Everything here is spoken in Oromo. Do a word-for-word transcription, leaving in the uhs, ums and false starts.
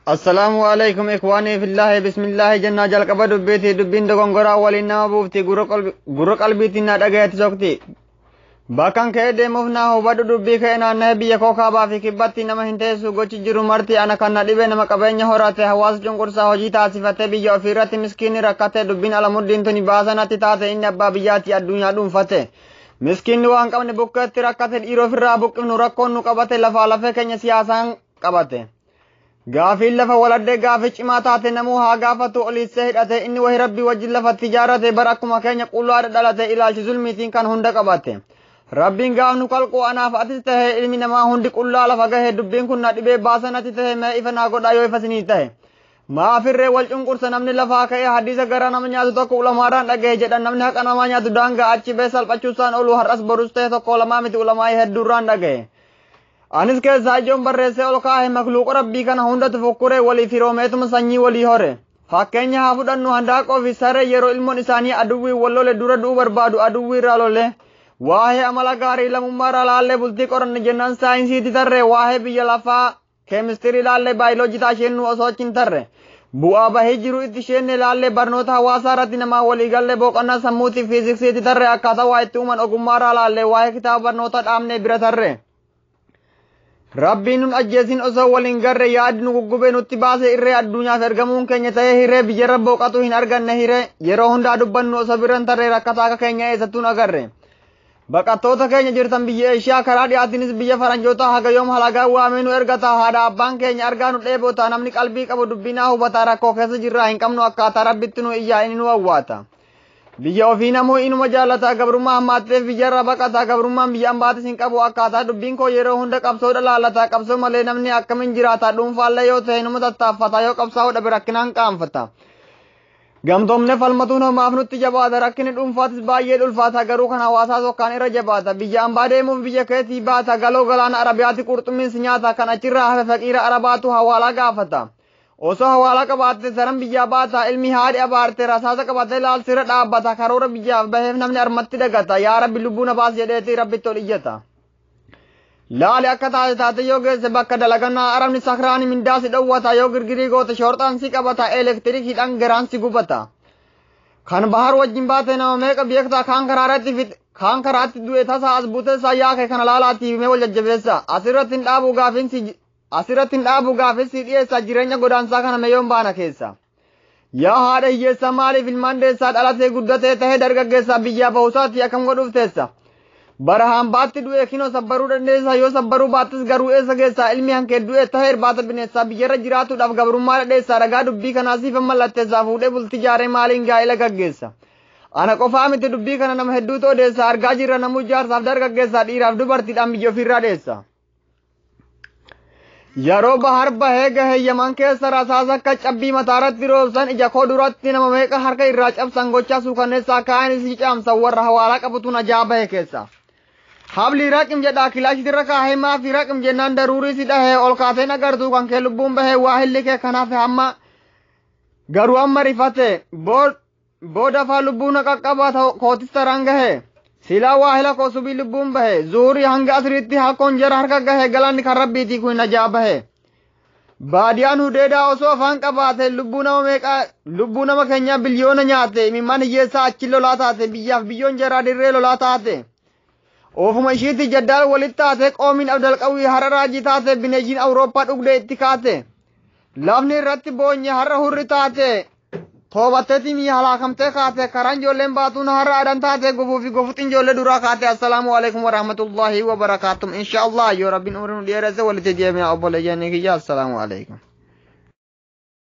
السلام عليكم إخواني في الله بسم الله جنة جل قبل دبيتي دبين دكون غرا ولينا بوفتي غرق قلب غرق قلبي تنا دعيت زوجتي باكان كيد مفنا هو بدو دبي كأن نبي يكوكا بافي كبتي نما هنتي سوغوتشي جرو مرتي أنا كان ندبي نما كبيني هراته هواس جنكور ساهجي تاسفته بيجا فيرات مسكين ركعته دبين على مدين تني بازنا تتاته إن بابياتي الدنيا دون فته مسكين وان كم نبوكت ركعته إيرو في رابوك نوركون نكبته لفا لفه كني سياسان كبته غافل لفا ولده غافل چماتاته نمو ها غافتو علي سهدته إني وهي ربي وجل لفا تجارته بركما كني قلوار دلته إلى ظلمتين كان هندا كبته ربين غاف نقل کو انا فاتته علم نما هند قلا لفا گه دبين كن ندبه باسنته ما ifana go dayo ifasnite ما firre wal cungur sanamni lafa kay hadisa gara namanya to ko ulamaran dage jedan namni hak namanya to danga achi besal pacusan ulu haras baruste to ko ulama mit ulama hedduran dage anis ke sajom barre se ol ka hai makhluq rabbi kan honda to fokure wali firo metum sanyi wali hore fakenya hafudan nu handa ko visare yero ilmu nisani aduwi wollole dura du barbadu aduwi ralole waahe amala gari lamumara lalle bulti koran jennan sainsi titarre waahe biya lafa chemistry lalle biology ta shennu osochin tarre bu'a bahe jiru itti shenne lalle barnota hawasa rati nama wali galle boqonna sammuti physics titarre akkata waa itti uman ogumara lalle waahe kitab barnota dhamne bira tarre rabbiin nun ajjeesin osoo walin garre yaadnu guggube nutti baase irree addunyaaf ergamuun keenya ta'ee hiree biyya rabboqatu hin arganne hiree yeroo hundaa dubbannu osoo biran tarre rakkataa akka keenya eessattuun agarre baqattoota keenya jirtan biyya Eeshiyaa karaa dhiyaatinis biyya faranjoota haga yoom halagaa waamenu ergata haadha abbaan keenya argaa nu dheebota namni qalbii qabu dubbinaa hubataa rakkoo keessa jirraa hin qabnu akkaataa rabbitti nu iyyaa inni nu awwaata biyya ofii namuu inuma jaalataa gabrummaa hammaatteef biyyarra baqataa gabrummaan biyya ambaatis hin qabu akkaataa dubbiin koo yeroo hunda qabsoodha laalataa qabsoo malee namni akkamiin jiraataa dhuunfaallee yoo ta'e inuma tattaaffataa yoo qabsaa'udha birakkinaan qaanfata gamtoomne falmatuun homaaf nutti jabaata rakkini dhuunfaatis baay'ee dhulfaata garuu kan hawaasaa tokkaan irra jabaata biyya ambaa deemuuf biyya keetii baata galoo galaana arabiyaatti qurxummiinsi nyaata kan achirraa hafe faqiira arabaatu hawaalaa gaafata osoo hawaalaa qabaatte saran biyyaa baata ilmi haadhi abaarte rasaasa qabatee laalsirra dhaabbata karoora biyyaaf baheef namni armatti dagata yaa rabbi lubbuu na baas jedheeti rabbitti ol iyyata laali akka taate taate yoo geesse bakka dalagannaa arabni sakraani mindaasi dhowwata yoo girgirii goote shoorxaan si qabata elektirikiidhaan garaan si gubata kan bahar wajjin baate nama meeqa beektaa kaan karaarratti fit kaan karaatti du'e tasaa as buute isaa yaake kana laalaatiif mee wal jajjabeessa asirratti hin dhaabu gaafinsi asirratti hin dhaabu gaafinsi dhiyeessa jireenya godaansaa kana meeyoon baana keessa yaa haadha hiyyeessa maaliif ilmaan deessaa dhalatee guddatee tahee dargaggeessaa biyyaa bahusaatti akkam godhuuf teessa barahaan baatti du'e kinoo sabbaruu dandeessa yoo sabbaruu baattis garuu eessa geessa ilmi hankee du'e tahee irbaata bineensaa biyyarra jiraatuudhaaf gabrummaa dhadheessaa ragaa dubbii kanaasiif mallatteessaa fuudhee bulti jaaree maaliin gaa'ela gaggeessa ana qofaa miti dubbii kana nama hedduutu odeessa argaa jirra namuu jaarsaaf dargaggeessaa dhiiraaf dubartiidhaan biyya ofiirraa dheessa yeroo bahar bahee gahee yaman keessa rasaasa akka cabbii mataarratti roobsan ija koo duratti nama meeqa harka irraa cabsan gochaa suukanneessaa kaa'anii si caamsan warra hawaalaa qabutuun ajaa bahee keessa habli raqim jedha kilaashiti irra kaahee maafi raqim jennaan daruurii si dhahee ol kaateen agartuu kan kee lubbuun bahee waa hilli kee kanaaf hamma garuu amma rifate booda faa lubbuun qaqqabaa kootis taraan gahee silaa waa hila koo subii lubbuun bahee zuurii hanga asiriitti hakkoon jara harka gahee galanni kan rabbiitii kun ajaa bahee baadiyaan hudeedaa osoo afaan qabaate lubbuu nama meeqa lubbuu nama keenyaa biliyoona nyaate imimmaan hiyyeessaa achi lolaa taate biyyaaf biyyoon jaraa dirree lolaa taate ofuma ishiitti jaddaal walitti taate qoomiin abdal qawwii hara raajii taate bineeyyiin awurooppaa dhugdee itti kaate lafni irratti boonye har'a hurri taate toobatteetii mi'a halaakamtee kaate karaan ijoolleen baatuun har'a adan taate gufuu fi gofuutiin ijoollee duraa kaate assalaamu alaikum warahmatullaahi wabarakaatum insha allah yoo rabbiin umrii nu dheeresse walitti deemina obboleeyyanii kiyya assalaamu alaikum